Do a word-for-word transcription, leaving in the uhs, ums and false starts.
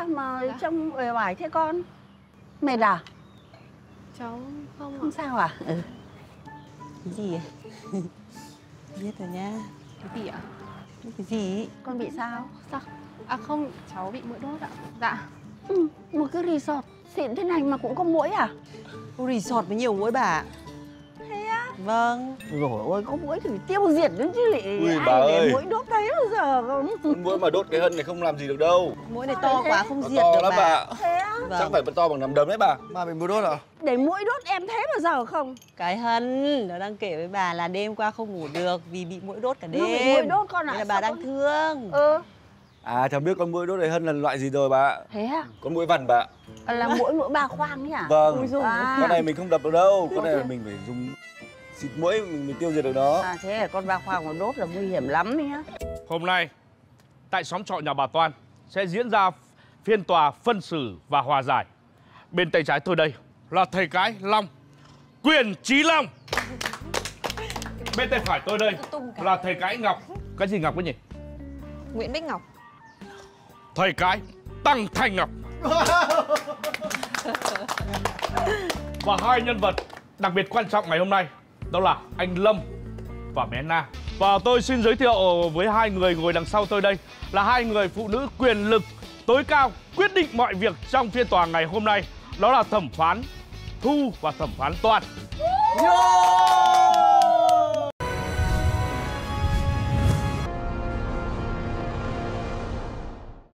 mà dạ. Trông uể oải thế con? Mệt à? Cháu không ạ. Không sao à? Ừ. Cái gì ạ? Biết rồi nha. Cái gì ạ? Cái gì? Con bị sao? Sao? À không, cháu bị mũi đốt ạ. Dạ. Ừ, một cái resort xịn thế này mà cũng có muỗi à? Resort với nhiều muỗi bà. Thế á? Vâng. Rồi ôi, có muỗi thì tiêu diệt nữa chứ lại. Ui, ai bà để ơi. muỗi đốt đấy bao giờ không? Con muỗi mà đốt cái hân này không làm gì được đâu. Muỗi này to quá không Nó diệt to được lắm bà. bà. Thế á? Vâng. Chắc phải to bằng nắm đấm đấy bà. Bà bị muỗi đốt à? Để muỗi đốt em thế bao giờ không? Cái Hân nó đang kể với bà là đêm qua không ngủ được vì bị muỗi đốt cả đêm. Nó bị muỗi đốt con ạ. Nên là bà đang con... thương. Ừ. À, cháu biết con muỗi đốt này hân là loại gì rồi bà. Thế à? Con muỗi vằn bà. À, là muỗi muỗi ba khoang ấy à? Vâng. À. Con này mình không đập được đâu. Con này là mình phải dùng xịt muỗi mình mới tiêu diệt được nó. À thế là con ba khoang mà đốt là nguy hiểm lắm đấy nhá. Hôm nay, tại xóm trọ nhà bà Toan sẽ diễn ra phiên tòa phân xử và hòa giải. Bên tay trái tôi đây là thầy cái Long, Quyền Chí Long. Bên tay phải tôi đây là thầy cái Ngọc. Cái gì Ngọc ấy nhỉ? Nguyễn Bích Ngọc. Thầy cái Tăng Thanh Ngọc. Và hai nhân vật đặc biệt quan trọng ngày hôm nay đó là anh Lâm và bé Na. Và tôi xin giới thiệu với hai người ngồi đằng sau tôi đây là hai người phụ nữ quyền lực tối cao quyết định mọi việc trong phiên tòa ngày hôm nay. Đó là thẩm phán Thu và thẩm phán Toàn. Yo!